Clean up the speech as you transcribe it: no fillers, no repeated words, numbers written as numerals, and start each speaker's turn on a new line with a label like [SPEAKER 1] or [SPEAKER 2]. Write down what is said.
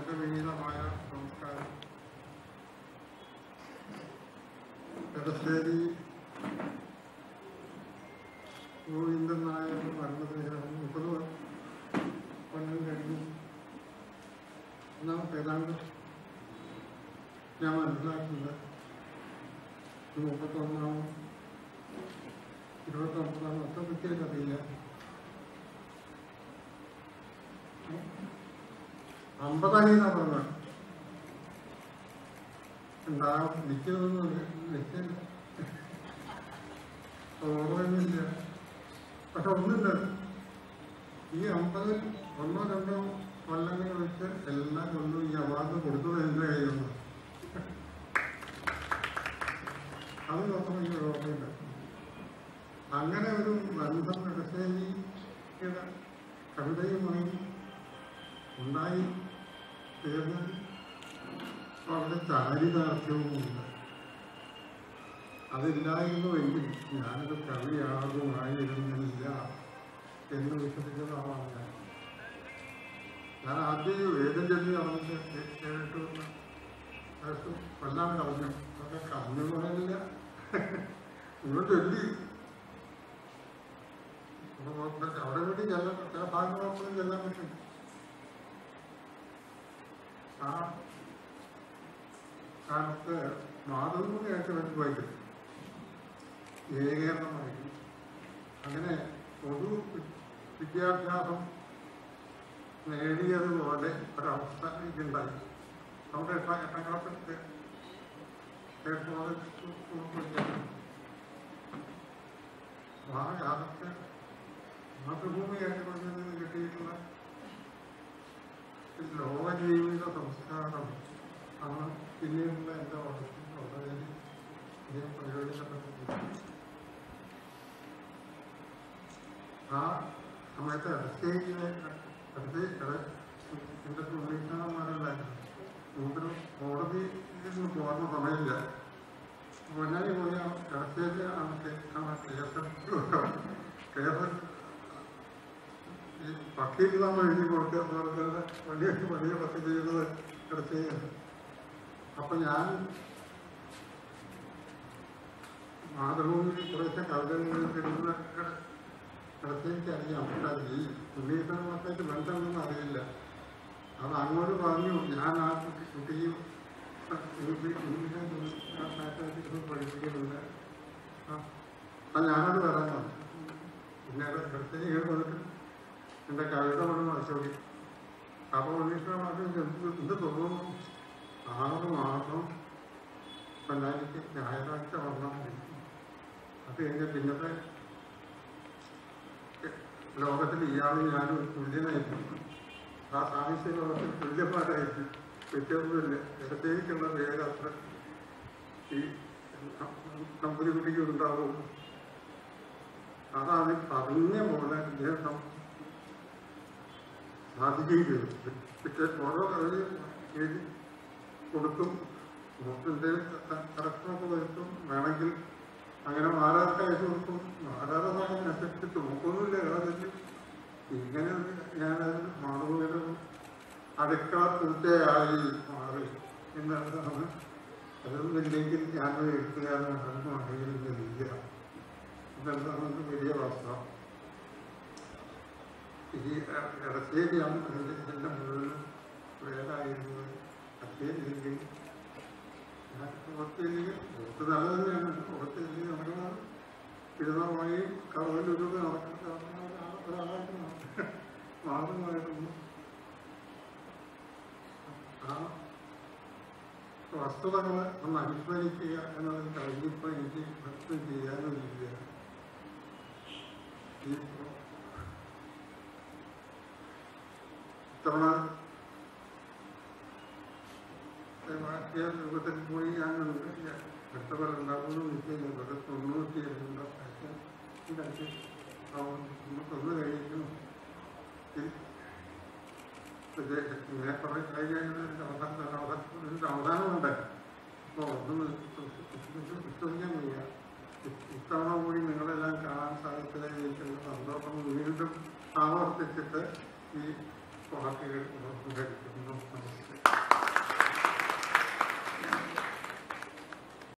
[SPEAKER 1] എൻ്റെ വിനീതമായ നമസ്കാരം. എടശ്ശേരി ഗോവിന്ദൻ നായർ മരണത്തിന് ശേഷം 30 കൊല്ലം കഴിഞ്ഞു എന്നാണ് ഏതാണ്ട് ഞാൻ മനസ്സിലാക്കുന്നത്. 31-ാം 29-ാം അത്ര കൃത്യമായിട്ടറിയില്ല. 50-ആയി എന്നാ പറഞ്ഞത്. ഉണ്ടാകും നിൽക്കുന്നതൊന്നും നിൽക്കില്ല, ഓർമ്മയൊന്നുമില്ല. പക്ഷെ ഒന്നുമില്ല, ഈ 50-ൽ 1-2 കൊല്ലങ്ങൾ വെച്ച് എല്ലാ കൊല്ലവും ഈ അവാർഡ് കൊടുത്തത് എൻ്റെ കയ്യിലുണ്ട്. അത് നോക്കുമ്പോൾ എനിക്ക് ഓർമ്മയില്ല. അങ്ങനെ ഒരു ബന്ധം എടശ്ശേരിയുടെ കവിതയുമായി ഉണ്ടായി തീർന്ന് വളരെ ചാരിതാർത്ഥ്യവുമുണ്ട്. അതില്ലായിരുന്നുവെങ്കിൽ ഞാനൊരു കവിയാകുമായിരുന്നില്ല എന്ന് വിശ്വസിക്കുന്ന ആളാണ് ഞാൻ. ആദ്യം വേദം ചൊല്ലി അവർക്ക് കേട്ടു കൊല്ലാൻ കളഞ്ഞു. അതൊക്കെ കളഞ്ഞു പോയില്ല, നിങ്ങൾ ചൊല്ലി അവിടെ വേണ്ടി ചെല്ലാൻ ചില ഭാഗങ്ങളൊന്നും ചെല്ലാൻ പറ്റും. ആ കാലത്ത് മാതൃഭൂമിയായിട്ട് വെച്ച് വായിക്കും, ഏകീകരണമായിരിക്കും. അങ്ങനെ പൊതു വിദ്യാഭ്യാസം നേടിയതുപോലെ ഒരവസ്ഥ എനിക്കുണ്ടായി. അവിടെ 8-ാം ക്ലാസ്സിൽ ആ കാലത്ത് മാതൃഭൂമിയായിട്ട് പറഞ്ഞതിന് കിട്ടിയിട്ടുള്ള ലോക ജീവിത സംസ്കാരം ആണ് പിന്നീടുള്ള എൻ്റെ വളർച്ച വളരെ പ്രയോജനപ്പെട്ടു. ആ സമയത്ത് എടശ്ശേരിയിലെ എൻ്റെ ഉന്നയിക്കന്മാരുണ്ടായിരുന്നു. കോടതിയിൽ നിന്ന് പോകുന്ന സമയമില്ല. പൊന്നാനി പോയ എടശ്ശേരി കേസ് ഈ വക്കീൽ നമ്മൾ എഴുതി കൊടുക്കുക പോലെ വലിയ പത്ത് ചെയ്യുന്നത് എടശ്ശേരിയാണ്. അപ്പം ഞാൻ മാതൃഭൂമിയിൽ കുറേശ്ശെ കവിതകളിൽ കിട്ടുന്ന എടശ്ശേരിക്ക് അറിയാം. പക്ഷെ ഈ ഉന്നയിക്കന്മാർക്കായിട്ട് ബന്ധമൊന്നും അറിയില്ല. അത് അങ്ങോട്ട് പറഞ്ഞു, ഞാൻ ആ കുട്ടിയും പഠിപ്പിക്കുന്നുണ്ട്, ഞാനത് വരാൻ പറഞ്ഞു. പിന്നെ എടശ്ശേരി വന്നിട്ട് എൻ്റെ കവിത കൊണ്ട് മനസ്സിലാക്കി. അപ്പോൾ ഉന്നയിക്കന്മാർക്ക് എന്ത് തോന്നുന്നു, 6 മാസം പൊന്നാനിക്ക് ഞായറാഴ്ച വന്നാൽ മതി. അത് കഴിഞ്ഞ പിന്നത്തെ ലോകത്തിൽ ഇയാളും ഞാനും തുല്യനായിരുന്നു. ആ സാഹിത്യ ലോകത്തിൽ തുല്യന്മാരായിരുന്നു. വ്യത്യാസമില്ല. ഇടത്തേക്കുള്ള വേഗ അത്ര ഈ കമ്പനിക്കുട്ടിക്ക് ഉണ്ടാവും. അതാണ് പറഞ്ഞ പോലെ ഇദ്ദേഹം സാധിക്കുകയും ചെയ്തു. പിന്നെ ഓരോ കവി എഴുതി കൊടുത്തും എന്തെങ്കിലും കറക്ഷനൊക്കെ വരുത്തും. വേണമെങ്കിൽ അങ്ങനെ മാറാത്ത അയച്ചു കൊടുക്കും. മാറാതെ അനുസരിച്ച് നോക്കൊന്നുമില്ല. ഏതായാലും ഇങ്ങനെ ഞാനത് മാറുകയൊരു അടുക്കള പൂർത്തിയായി മാറി എന്നതാണ്. അതൊന്നും ഇല്ലെങ്കിൽ ഞാനത് എഴുത്തുകാരനൊന്നും അറിയുന്നില്ല. ഇതെന്താണ് വലിയ പ്രശ്നം. ഈ എടശ്ശേരിയാണ് ഇതിൻ്റെ മുഴുവൻ വേദായിരുന്നത്. അശ്ശേരിയില്ലെങ്കിൽ ഞാൻ പുറത്തില്ലെങ്കിൽ പുറത്ത് നല്ല തന്നെയാണ്. പുറത്തില്ലെങ്കിൽ നടക്കുന്നത് തിരുനാവായും കടലിലൊരു നടക്കുന്ന ഒരാളായിട്ട് മാറുമായിരുന്നു. ആ വസ്തുതകളെ ഒന്ന് അനുസ്മരിക്കുക എന്നതിൽ കഴിഞ്ഞപ്പോൾ എനിക്ക് ഭക്തി ചെയ്യാനുമില്ല. ഈ ഇത്തവണ രാഷ്ട്രീയ രൂപത്തിൽ പോയി ഞാനുണ്ട്. എത്ര ഉണ്ടാകുന്നു നിശ്ചയില്ല. 92 ഒന്ന് കഴിക്കുന്നു. ഇങ്ങനെ കുറെ കഴിഞ്ഞ അവസാനമുണ്ട്. അപ്പോൾ ഒന്നും വിശ്വസിക്കാൻ വയ്യ. ഇത്തവണ കൂടി നിങ്ങളെല്ലാം കാണാൻ സാധിച്ചതിലേക്കുള്ള സന്തോഷം വീണ്ടും ആവർത്തിച്ചിട്ട് ഈ വാക്കുകൾ ഉപകരിക്കും.